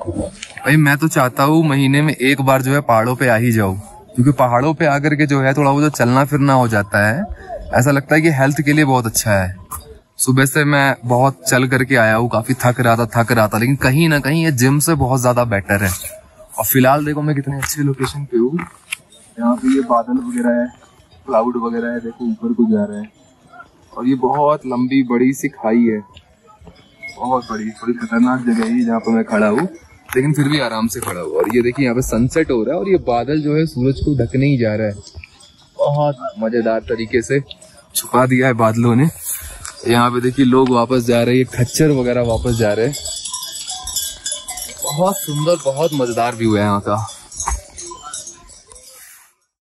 भाई मैं तो चाहता हूँ महीने में एक बार जो है पहाड़ों पे आ ही जाऊँ, क्योंकि पहाड़ों पे आकर के जो है थोड़ा वो जो चलना फिरना हो जाता है, ऐसा लगता है कि हेल्थ के लिए बहुत अच्छा है। सुबह से मैं बहुत चल करके आया हूँ, काफी थक रहा था, लेकिन कहीं ना कहीं ये जिम से बहुत ज्यादा बेटर है। और फिलहाल देखो मैं कितने अच्छे लोकेशन पे हूँ, यहाँ पे ये बादल वगैरह है, क्लाउड वगैरह है, देखो ऊपर को जा रहे हैं। और ये बहुत लंबी बड़ी सी खाई है, बहुत बड़ी, थोड़ी खतरनाक जगह है जहाँ पे मैं खड़ा हूँ, लेकिन फिर भी आराम से खड़ा हूँ। और ये देखिए यहाँ पे सनसेट हो रहा है और ये बादल जो है सूरज को ढकने ही जा रहा है, बहुत मजेदार तरीके से छुपा दिया है बादलों ने। यहाँ पे देखिए लोग वापस जा रहे हैं, ये खच्चर वगैरह वापस जा रहे हैं। बहुत सुंदर, बहुत मजेदार व्यू है यहाँ का।